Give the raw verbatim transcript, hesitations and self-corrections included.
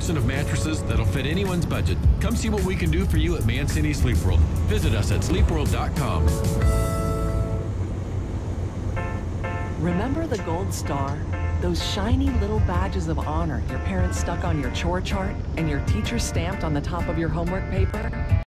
selection of mattresses that'll fit anyone's budget. Come see what we can do for you at Mancini Sleep World. Visit us at sleep world dot com. Remember the gold star? Those shiny little badges of honor your parents stuck on your chore chart and your teacher stamped on the top of your homework paper?